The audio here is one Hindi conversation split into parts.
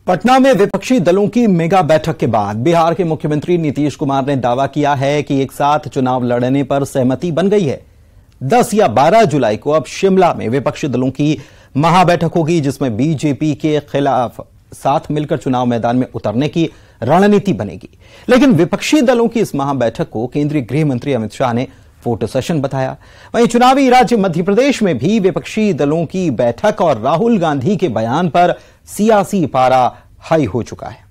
पटना में विपक्षी दलों की मेगा बैठक के बाद बिहार के मुख्यमंत्री नीतीश कुमार ने दावा किया है कि एक साथ चुनाव लड़ने पर सहमति बन गई है। 10 या 12 जुलाई को अब शिमला में विपक्षी दलों की महाबैठक होगी, जिसमें बीजेपी के खिलाफ साथ मिलकर चुनाव मैदान में उतरने की रणनीति बनेगी। लेकिन विपक्षी दलों की इस महाबैठक को केंद्रीय गृह मंत्री अमित शाह ने फोटो सेशन बताया। वहीं चुनावी राज्य मध्य प्रदेश में भी विपक्षी दलों की बैठक और राहुल गांधी के बयान पर सियासी पारा हाई हो चुका है।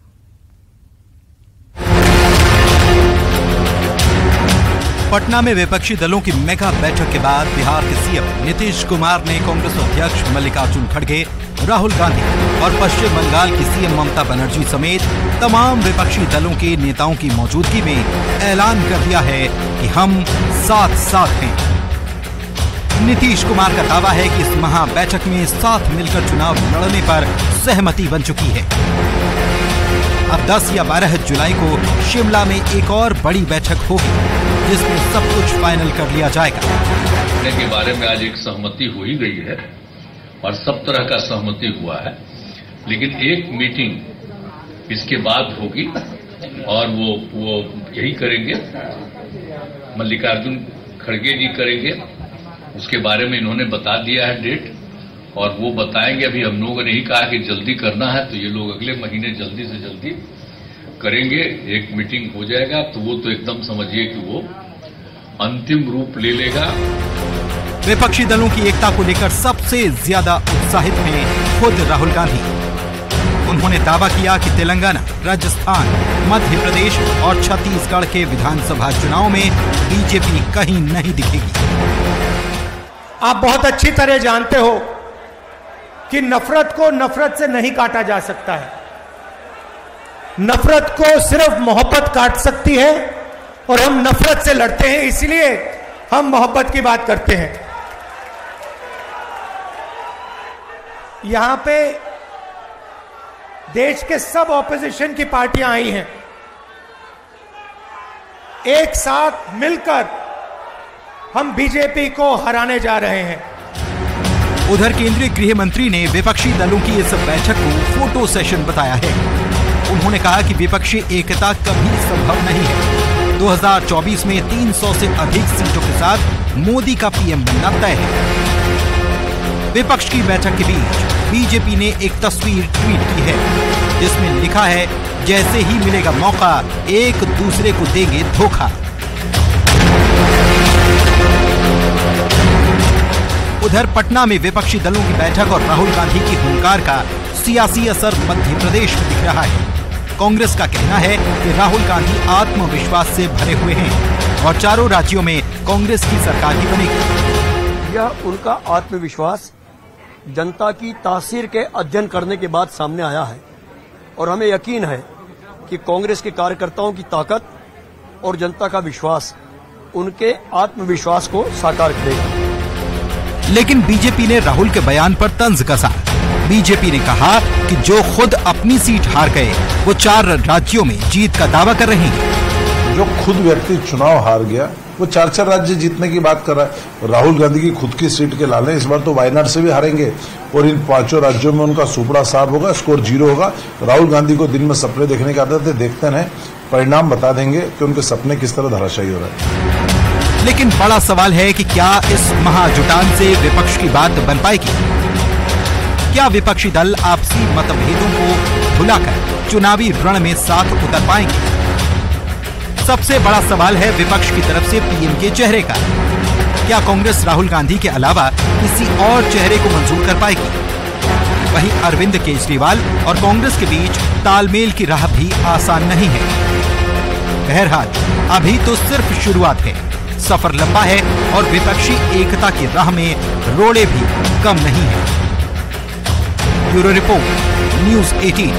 पटना में विपक्षी दलों की मेगा बैठक के बाद बिहार के सीएम नीतीश कुमार ने कांग्रेस अध्यक्ष मल्लिकार्जुन खड़गे, राहुल गांधी और पश्चिम बंगाल की सीएम ममता बनर्जी समेत तमाम विपक्षी दलों के नेताओं की मौजूदगी में ऐलान कर दिया है कि हम साथ साथ हैं। नीतीश कुमार का दावा है कि इस महाबैठक में साथ मिलकर चुनाव लड़ने पर सहमति बन चुकी है। अब 10 या 12 जुलाई को शिमला में एक और बड़ी बैठक होगी, जिसमें सब कुछ फाइनल कर लिया जाएगा। के बारे में आज एक सहमति हो ही गई है और सब तरह का सहमति हुआ है, लेकिन एक मीटिंग इसके बाद होगी और वो यही करेंगे, मल्लिकार्जुन खड़गे जी करेंगे। उसके बारे में इन्होंने बता दिया है डेट, और वो बताएंगे। अभी हम लोगों ने नहीं कहा कि जल्दी करना है, तो ये लोग अगले महीने जल्दी से जल्दी करेंगे। एक मीटिंग हो जाएगा तो वो तो एकदम समझिए कि वो अंतिम रूप ले लेगा। विपक्षी दलों की एकता को लेकर सबसे ज्यादा उत्साहित हैं खुद राहुल गांधी। उन्होंने दावा किया कि तेलंगाना, राजस्थान, मध्य प्रदेश और छत्तीसगढ़ के विधानसभा चुनाव में बीजेपी कहीं नहीं दिखेगी। आप बहुत अच्छी तरह जानते हो कि नफरत को नफरत से नहीं काटा जा सकता है। नफरत को सिर्फ मोहब्बत काट सकती है, और हम नफरत से लड़ते हैं, इसलिए हम मोहब्बत की बात करते हैं। यहां पे देश के सब ऑपोजिशन की पार्टियां आई हैं, एक साथ मिलकर हम बीजेपी को हराने जा रहे हैं। उधर केंद्रीय गृह मंत्री ने विपक्षी दलों की इस बैठक को फोटो सेशन बताया है। उन्होंने कहा कि विपक्षी एकता कभी संभव नहीं है। 2024 में 300 से अधिक सीटों के साथ मोदी का पीएम बनना तय है। विपक्ष की बैठक के बीच बीजेपी ने एक तस्वीर ट्वीट की है, जिसमें लिखा है, जैसे ही मिलेगा मौका एक दूसरे को देंगे धोखा। उधर पटना में विपक्षी दलों की बैठक और राहुल गांधी की हुंकार का सियासी असर मध्य प्रदेश में दिख रहा है। कांग्रेस का कहना है कि राहुल गांधी आत्मविश्वास से भरे हुए हैं और चारों राज्यों में कांग्रेस की सरकार ही बनेगी। यह उनका आत्मविश्वास जनता की तासीर के अध्ययन करने के बाद सामने आया है, और हमें यकीन है कि कांग्रेस के कार्यकर्ताओं की ताकत और जनता का विश्वास उनके आत्मविश्वास को साकार करेगा। लेकिन बीजेपी ने राहुल के बयान पर तंज कसा। बीजेपी ने कहा कि जो खुद अपनी सीट हार गए, वो 4 राज्यों में जीत का दावा कर रहे हैं। जो खुद व्यक्ति चुनाव हार गया, वो 4 राज्य जीतने की बात कर रहा है। राहुल गांधी की खुद की सीट के लाले इस बार तो वायनाड से भी हारेंगे, और इन 5 राज्यों में उनका सुपड़ा साफ होगा, स्कोर 0 होगा। राहुल गांधी को दिन में सपने देखने की आदत है, देखते हैं, परिणाम बता देंगे कि उनके सपने किस तरह धराशायी हो रहे हैं। लेकिन बड़ा सवाल है कि क्या इस महाजुटान से विपक्ष की बात बन पाएगी? क्या विपक्षी दल आपसी मतभेदों को भुलाकर चुनावी रण में साथ उतर पाएंगे? सबसे बड़ा सवाल है विपक्ष की तरफ से पीएम के चेहरे का। क्या कांग्रेस राहुल गांधी के अलावा किसी और चेहरे को मंजूर कर पाएगी? वहीं अरविंद केजरीवाल और कांग्रेस के बीच तालमेल की राह भी आसान नहीं है। बहरहाल अभी तो सिर्फ शुरुआत है, सफर लंबा है और विपक्षी एकता की राह में रोड़े भी कम नहीं है। Bureau report, news 18।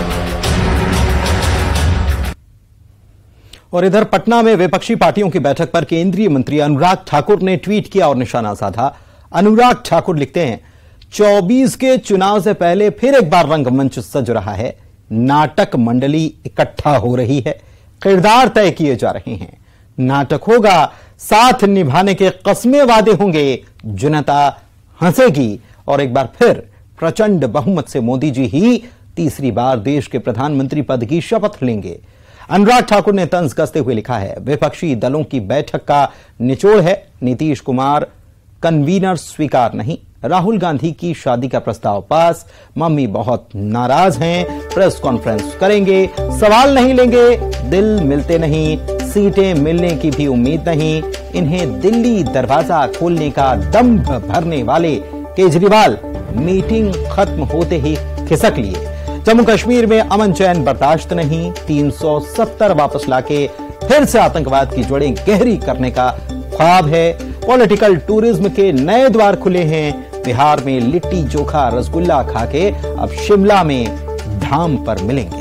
और इधर पटना में विपक्षी पार्टियों की बैठक पर केंद्रीय मंत्री अनुराग ठाकुर ने ट्वीट किया और निशाना साधा। अनुराग ठाकुर लिखते हैं, 24 के चुनाव से पहले फिर एक बार रंगमंच सज रहा है, नाटक मंडली इकट्ठा हो रही है, किरदार तय किए जा रहे हैं, नाटक होगा, साथ निभाने के कस्मे वादे होंगे, जनता हंसेगी और एक बार फिर प्रचंड बहुमत से मोदी जी ही तीसरी बार देश के प्रधानमंत्री पद की शपथ लेंगे। अनुराग ठाकुर ने तंज कसते हुए लिखा है, विपक्षी दलों की बैठक का निचोड़ है, नीतीश कुमार कन्वीनर स्वीकार नहीं, राहुल गांधी की शादी का प्रस्ताव पास, मम्मी बहुत नाराज हैं, प्रेस कॉन्फ्रेंस करेंगे, सवाल नहीं लेंगे, दिल मिलते नहीं, सीटें मिलने की भी उम्मीद नहीं, इन्हें दिल्ली दरवाजा खोलने का दंभ भरने वाले केजरीवाल मीटिंग खत्म होते ही खिसक लिए। जम्मू कश्मीर में अमन चैन बर्दाश्त नहीं, 370 वापस लाके फिर से आतंकवाद की जड़ें गहरी करने का ख्वाब है। पॉलिटिकल टूरिज्म के नए द्वार खुले हैं, बिहार में लिट्टी चोखा रसगुल्ला खाके अब शिमला में धाम पर मिलेंगे।